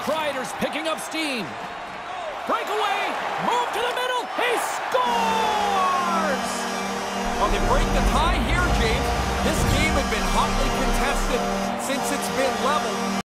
Kreider's picking up steam. Breakaway, move to the middle, he scores! Well, they break the tie here, James. This game had been hotly contested since it's been level.